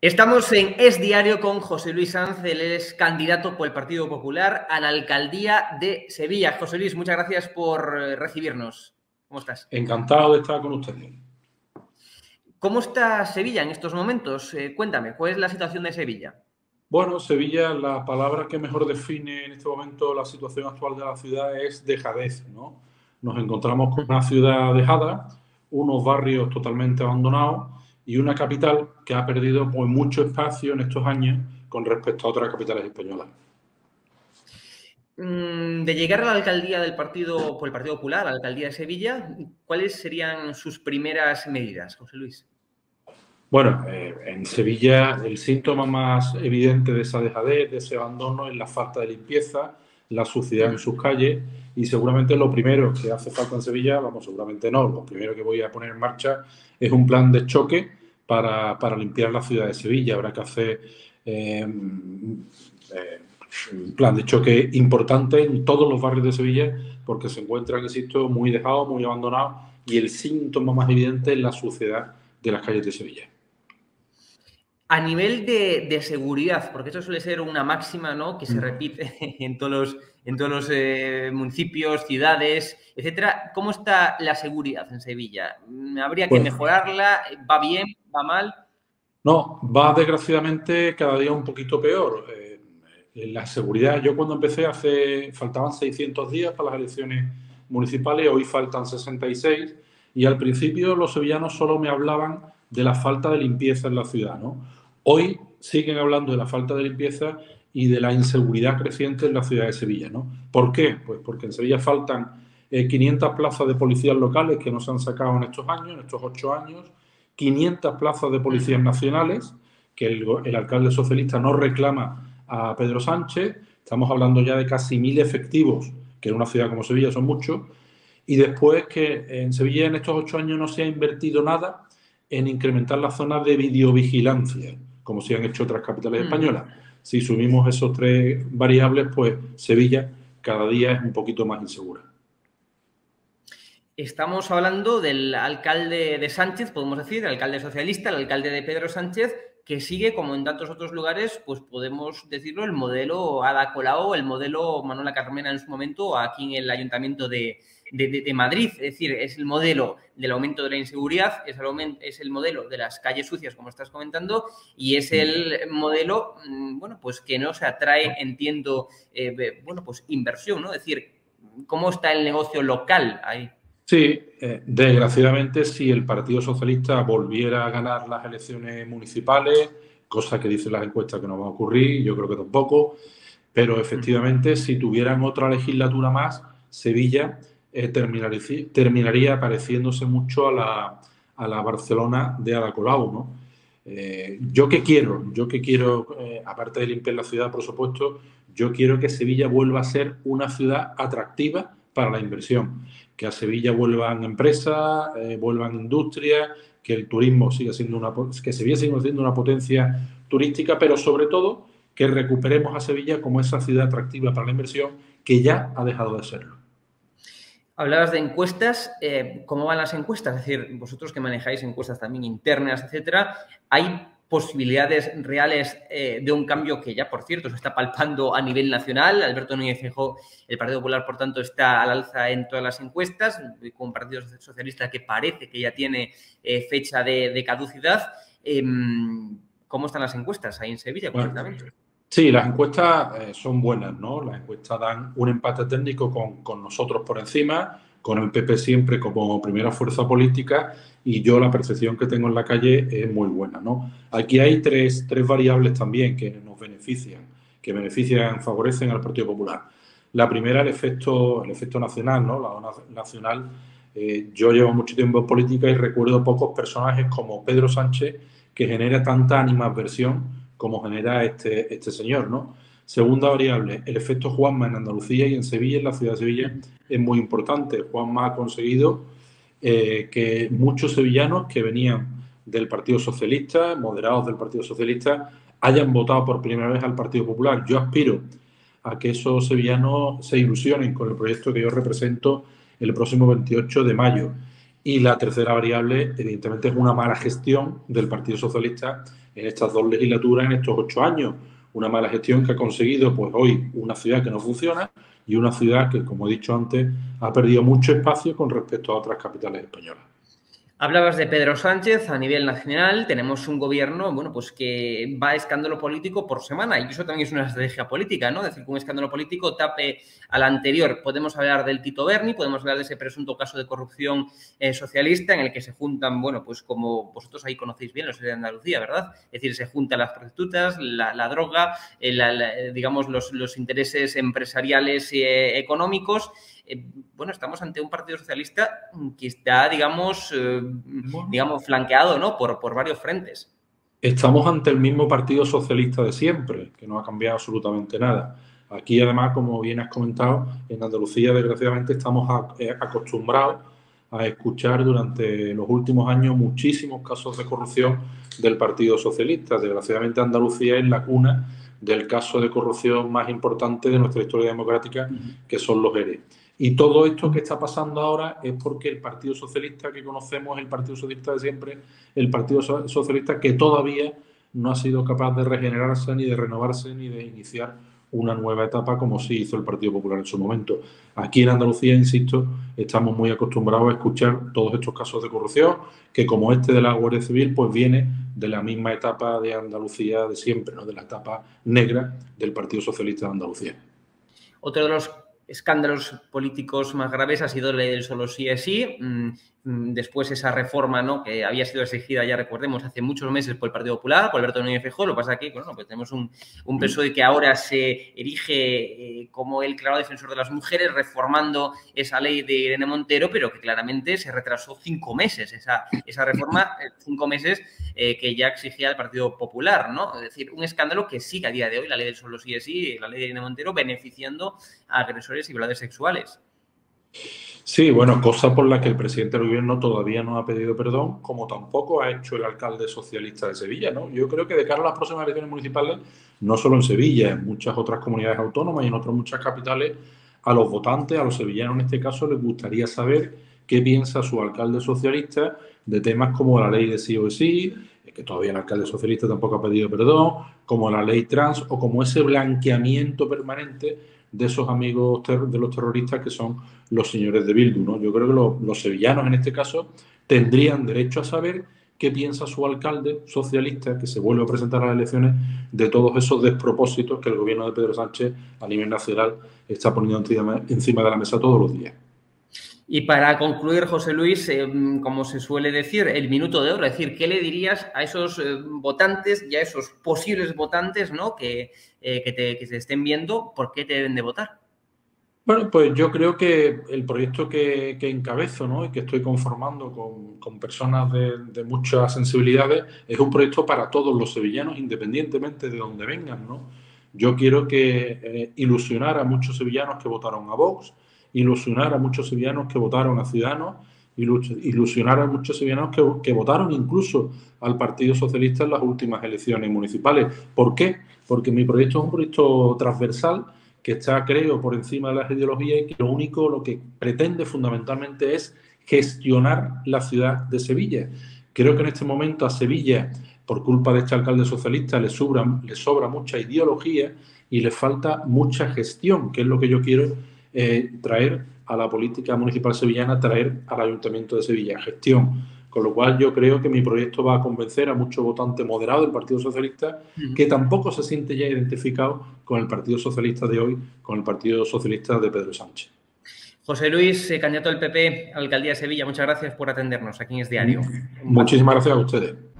Estamos en Es Diario con José Luis Sanz, él es candidato por el Partido Popular a la alcaldía de Sevilla. José Luis, muchas gracias por recibirnos. ¿Cómo estás? Encantado de estar con ustedes. ¿Cómo está Sevilla en estos momentos? Cuéntame, ¿cuál es la situación de Sevilla? Bueno, Sevilla, la palabra que mejor define en este momento la situación actual de la ciudad es dejadez, ¿no? Nos encontramos con una ciudad dejada, unos barrios totalmente abandonados y una capital que ha perdido pues, mucho espacio en estos años con respecto a otras capitales españolas. De llegar a la alcaldía del partido, por el Partido Popular, a la alcaldía de Sevilla, ¿cuáles serían sus primeras medidas, José Luis? Bueno, en Sevilla el síntoma más evidente de esa dejadez, de ese abandono, es la falta de limpieza, la suciedad en sus calles y seguramente lo primero que hace falta en Sevilla, vamos, seguramente no, lo primero que voy a poner en marcha es un plan de choque para limpiar la ciudad de Sevilla. Habrá que hacer un plan de choque importante en todos los barrios de Sevilla porque se encuentran, insisto, muy dejados, muy abandonados y el síntoma más evidente es la suciedad de las calles de Sevilla. A nivel de seguridad, porque eso suele ser una máxima, ¿no?, que se repite en todos los municipios, ciudades, etcétera. ¿Cómo está la seguridad en Sevilla? ¿Habría que mejorarla? ¿Va bien? ¿Va mal? No, va desgraciadamente cada día un poquito peor. La seguridad, yo cuando empecé faltaban 600 días para las elecciones municipales, hoy faltan 66 y al principio los sevillanos solo me hablaban de la falta de limpieza en la ciudad, ¿no? Hoy siguen hablando de la falta de limpieza y de la inseguridad creciente en la ciudad de Sevilla, ¿no? ¿Por qué? Pues porque en Sevilla faltan 500 plazas de policías locales que no se han sacado en estos años, en estos 8 años, 500 plazas de policías nacionales que el alcalde socialista no reclama a Pedro Sánchez. Estamos hablando ya de casi 1000 efectivos, que en una ciudad como Sevilla son muchos. Y después que en Sevilla en estos 8 años no se ha invertido nada en incrementar las zonas de videovigilancia, como se han hecho otras capitales españolas. Si sumimos esos 3 variables, pues Sevilla cada día es un poquito más insegura. Estamos hablando del alcalde de Sánchez, podemos decir, el alcalde socialista, el alcalde de Pedro Sánchez, que sigue, como en tantos otros lugares, pues podemos decirlo, el modelo Ada Colau, el modelo Manuela Carmena en su momento, aquí en el Ayuntamiento de Madrid. Es decir, es el modelo del aumento de la inseguridad, es el modelo de las calles sucias, como estás comentando, y es el modelo, bueno, pues que no se atrae, entiendo, bueno, pues inversión, ¿no? Es decir, ¿cómo está el negocio local ahí? Sí, desgraciadamente, si el Partido Socialista volviera a ganar las elecciones municipales, cosa que dicen las encuestas que no va a ocurrir, yo creo que tampoco, pero efectivamente, si tuvieran otra legislatura más, Sevilla terminaría pareciéndose mucho a la Barcelona de Ada Colau, ¿no? Yo qué quiero, aparte de limpiar la ciudad, por supuesto, yo quiero que Sevilla vuelva a ser una ciudad atractiva para la inversión, que a Sevilla vuelvan empresas, vuelvan industrias, que el turismo siga siendo que Sevilla siga siendo una potencia turística, pero sobre todo que recuperemos a Sevilla como esa ciudad atractiva para la inversión que ya ha dejado de serlo. Hablabas de encuestas, ¿cómo van las encuestas? Es decir, vosotros que manejáis encuestas también internas, etcétera, ¿hay posibilidades reales de un cambio que ya, por cierto, se está palpando a nivel nacional? Alberto Núñez Feijóo, el Partido Popular, por tanto, está al alza en todas las encuestas, con un Partido Socialista que parece que ya tiene fecha de caducidad. ¿Cómo están las encuestas ahí en Sevilla, concretamente? Sí, las encuestas son buenas, ¿no? Las encuestas dan un empate técnico con nosotros por encima, con el PP siempre como primera fuerza política y yo la percepción que tengo en la calle es muy buena, ¿no? Aquí hay tres variables también que nos benefician, favorecen al Partido Popular. La primera, el efecto nacional, ¿no? La onda nacional. Yo llevo mucho tiempo en política y recuerdo pocos personajes como Pedro Sánchez que genera tanta animadversión como genera este señor, ¿no? Segunda variable, el efecto Juanma en Andalucía y en Sevilla, en la ciudad de Sevilla, es muy importante. Juanma ha conseguido que muchos sevillanos que venían del Partido Socialista, moderados del Partido Socialista, hayan votado por primera vez al Partido Popular. Yo aspiro a que esos sevillanos se ilusionen con el proyecto que yo represento el próximo 28 de mayo. Y la tercera variable, evidentemente, es una mala gestión del Partido Socialista en estas 2 legislaturas, en estos 8 años. Una mala gestión que ha conseguido, pues hoy, una ciudad que no funciona y una ciudad que, como he dicho antes, ha perdido mucho espacio con respecto a otras capitales españolas. Hablabas de Pedro Sánchez a nivel nacional. Tenemos un gobierno, bueno, pues que va a escándalo político por semana, y eso también es una estrategia política, ¿no? Es decir, que un escándalo político tape al anterior. Podemos hablar del Tito Berni, podemos hablar de ese presunto caso de corrupción socialista en el que se juntan, bueno, pues como vosotros ahí conocéis bien, los de Andalucía, ¿verdad? Es decir, se juntan las prostitutas, la droga, digamos, los intereses empresariales y económicos. Bueno, estamos ante un Partido Socialista que está, digamos, flanqueado, ¿no? por varios frentes. Estamos ante el mismo Partido Socialista de siempre, que no ha cambiado absolutamente nada. Aquí, además, como bien has comentado, en Andalucía, desgraciadamente, estamos acostumbrados a escuchar durante los últimos años muchísimos casos de corrupción del Partido Socialista. Desgraciadamente, Andalucía es la cuna del caso de corrupción más importante de nuestra historia democrática, que son los ERE. Y todo esto que está pasando ahora es porque el Partido Socialista que conocemos, el Partido Socialista de siempre, el Partido Socialista que todavía no ha sido capaz de regenerarse, ni de renovarse, ni de iniciar una nueva etapa como sí hizo el Partido Popular en su momento. Aquí en Andalucía, insisto, estamos muy acostumbrados a escuchar todos estos casos de corrupción, que como este de la Guardia Civil, pues viene de la misma etapa de Andalucía de siempre, ¿no? De la etapa negra del Partido Socialista de Andalucía. Otro de los escándalos políticos más graves ha sido la ley del solo sí es sí. Después esa reforma, ¿no?, que había sido exigida, ya recordemos, hace muchos meses por el Partido Popular, por Alberto Núñez Feijóo. Lo que pasa aquí, bueno, pues tenemos un PSOE que ahora se erige como el claro defensor de las mujeres, reformando esa ley de Irene Montero, pero que claramente se retrasó 5 meses esa reforma, 5 meses que ya exigía el Partido Popular, ¿no? Es decir, un escándalo que sigue a día de hoy, la ley del solo sí es sí, la ley de Irene Montero, beneficiando a agresores y violadores sexuales. Sí, bueno, cosa por la que el presidente del gobierno todavía no ha pedido perdón, como tampoco ha hecho el alcalde socialista de Sevilla, ¿no? Yo creo que de cara a las próximas elecciones municipales, no solo en Sevilla, en muchas otras comunidades autónomas y en otras muchas capitales, a los votantes, a los sevillanos en este caso, les gustaría saber qué piensa su alcalde socialista de temas como la ley de sí o sí, que todavía el alcalde socialista tampoco ha pedido perdón, como la ley trans o como ese blanqueamiento permanente de esos amigos de los terroristas que son los señores de Bildu, ¿no? Yo creo que los sevillanos en este caso tendrían derecho a saber qué piensa su alcalde socialista, que se vuelve a presentar a las elecciones, de todos esos despropósitos que el gobierno de Pedro Sánchez a nivel nacional está poniendo encima de la mesa todos los días. Y para concluir, José Luis, como se suele decir, el minuto de oro, es decir, ¿qué le dirías a esos votantes y a esos posibles votantes, ¿no?, que te estén viendo? ¿Por qué te deben de votar? Bueno, pues yo creo que el proyecto que encabezo, ¿no?, y que estoy conformando con personas de muchas sensibilidades es un proyecto para todos los sevillanos, independientemente de dónde vengan, ¿no? Yo quiero que ilusionar a muchos sevillanos que votaron a Vox, ilusionar a muchos sevillanos que votaron a Ciudadanos, ilusionar a muchos sevillanos que votaron incluso al Partido Socialista en las últimas elecciones municipales. ¿Por qué? Porque mi proyecto es un proyecto transversal que está, creo, por encima de las ideologías y que lo que pretende fundamentalmente es gestionar la ciudad de Sevilla. Creo que en este momento a Sevilla, por culpa de este alcalde socialista, le sobra mucha ideología y le falta mucha gestión, que es lo que yo quiero traer a la política municipal sevillana, traer al Ayuntamiento de Sevilla, gestión. Con lo cual yo creo que mi proyecto va a convencer a muchos votantes moderados del Partido Socialista que tampoco se siente ya identificado con el Partido Socialista de hoy, con el Partido Socialista de Pedro Sánchez. José Luis, candidato del PP a la Alcaldía de Sevilla, muchas gracias por atendernos aquí en Es Diario. Muchísimas gracias a ustedes.